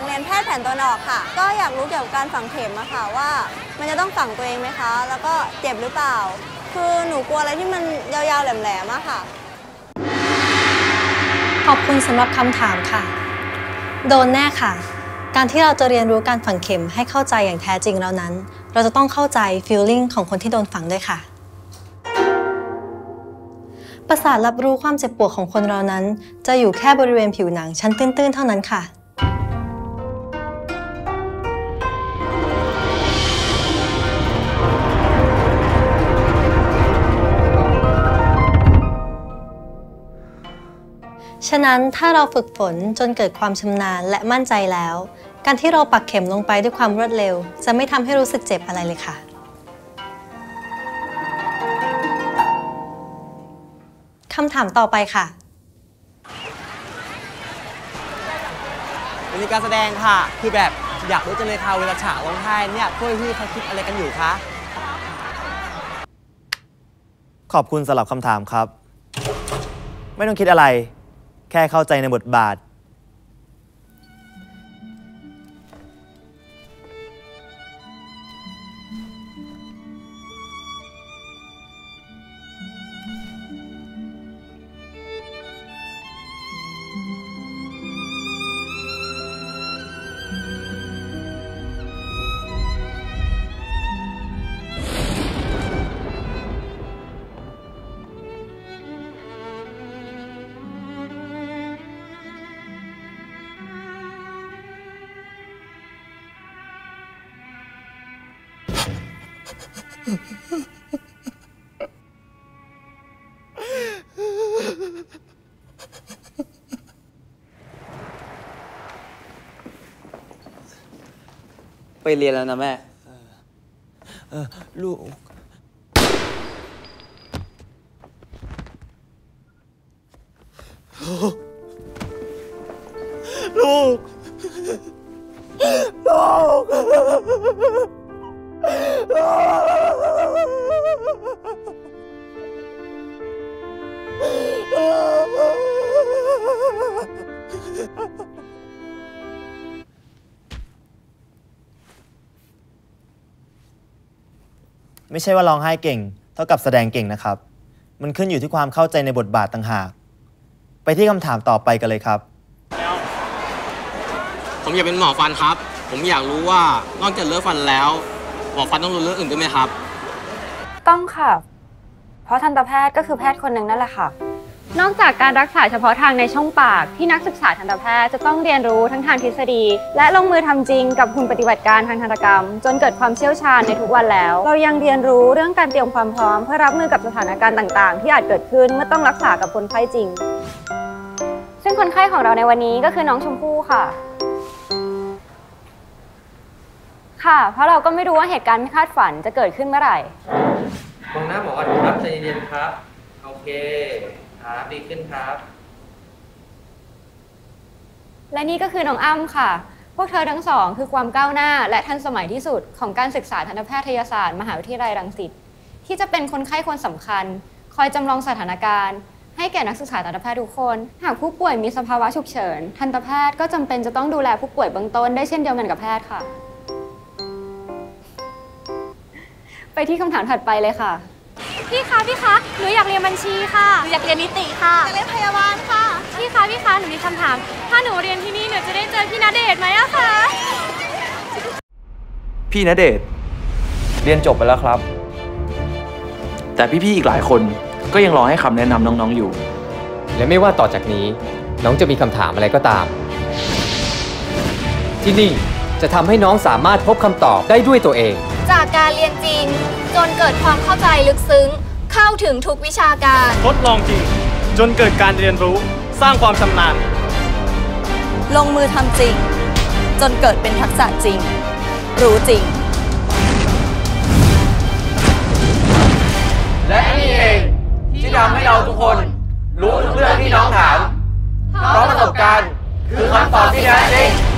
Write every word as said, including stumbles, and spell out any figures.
เรียนแพทย์แผนตะวันออกค่ะก็อยากรู้เกี่ยวกับการฝังเข็มอะค่ะว่ามันจะต้องฝังตัวเองไหมคะแล้วก็เจ็บหรือเปล่าคือหนูกลัวอะไรที่มันยาวๆแหลมๆอะค่ะขอบคุณสำหรับคำถามค่ะโดนแน่ค่ะการที่เราจะเรียนรู้การฝังเข็มให้เข้าใจอย่างแท้จริงแล้วนั้นเราจะต้องเข้าใจ feeling ของคนที่โดนฝังด้วยค่ะประสาทรับรู้ความเจ็บปวดของคนเรานั้นจะอยู่แค่บริเวณผิวหนังชั้นตื้นๆเท่านั้นค่ะฉะนั้นถ้าเราฝึกฝนจนเกิดความชำนาญและมั่นใจแล้วการที่เราปักเข็มลงไปด้วยความรวดเร็วจะไม่ทำให้รู้สึกเจ็บอะไรเลยค่ะคำถามต่อไปค่ะมีการแสดงค่ะคือแบบอยากรู้จังเลยค่ะเวลาฉากร้องไห้เนี่ยพวกพี่เขาคิดอะไรกันอยู่คะขอบคุณสำหรับคำถามครับไม่ต้องคิดอะไรแค่เข้าใจในบทบาทไปเรียนแล้วนะแม่เออลูกลูกลูกไม่ใช่ว่าร้องไห้เก่งเท่ากับแสดงเก่งนะครับมันขึ้นอยู่ที่ความเข้าใจในบทบาทต่างหากไปที่คำถามต่อไปกันเลยครับผมอยากเป็นหมอฟันครับผมอยากรู้ว่านอกจากเลือกฟันแล้วหมอฟันต้องรู้เรื่องอื่นด้วยไหมครับต้องค่ะเพราะทันตแพทย์ก็คือแพทย์คนหนึ่งนั่นแหละค่ะนอกจากการรักษาเฉพาะทางในช่องปากที่นักศึกษาทันตแพทย์จะต้องเรียนรู้ทั้งทางทฤษฎีและลงมือทำจริงกับหุ่นปฏิบัติการทางทันตกรรมจนเกิดความเชี่ยวชาญในทุกวันแล้วเรายังเรียนรู้เรื่องการเตรียมความพร้อมเพื่อรับมือกับสถานการณ์ต่างๆที่อาจเกิดขึ้นเมื่อต้องรักษากับคนไข้จริงซึ่งคนไข้ของเราในวันนี้ก็คือน้องชมพู่ค่ะค่ะเพราะเราก็ไม่รู้ว่าเหตุการณ์ไม่คาดฝันจะเกิดขึ้นเมื่อไหร่มองหน้าหมอก่อนครับใจเย็นๆครับโอเคครับดีขึ้นครับและนี่ก็คือน้องอ้ำค่ะพวกเธอทั้งสองคือความก้าวหน้าและทันสมัยที่สุดของการศึกษาทันตแพทยศาสตร์มหาวิทยาลัยรังสิตที่จะเป็นคนไข้คนสำคัญคอยจำลองสถานการณ์ให้แก่นักศึกษาทันตแพทย์ทุกคนหากผู้ป่วยมีสภาวะฉุกเฉินทันตแพทย์ก็จำเป็นจะต้องดูแลผู้ป่วยเบื้องต้นได้เช่นเดียวกันกับแพทย์ค่ะไปที่คำถามถัดไปเลยค่ะพี่คะพี่คะหนูอยากเรียนบัญชีค่ะหนูอยากเรียนนิติค่ะอยากเรียนพยาบาลค่ะพี่คะพี่คะหนูมีคำถามถ้าหนูเรียนที่นี่หนูจะได้เจอพี่ณเดชน์ไหมอะคะพี่ณเดชน์เรียนจบไปแล้วครับแต่พี่ๆอีกหลายคนก็ยังรอให้คำแนะนำน้องๆอยู่และไม่ว่าต่อจากนี้น้องจะมีคำถามอะไรก็ตามที่นี่จะทำให้น้องสามารถพบคำตอบได้ด้วยตัวเองจากการเรียนจริงจนเกิดความเข้าใจลึกซึ้งเข้าถึงทุกวิชาการทดลองจริงจนเกิดการเรียนรู้สร้างความชำนาญลงมือทำจริงจนเกิดเป็นทักษะจริงรู้จริงและนี่เองที่ทำให้เราทุกคนรู้ทุกเรื่องที่น้องถามเพราะประสบการณ์คือคำตอบที่แท้จริง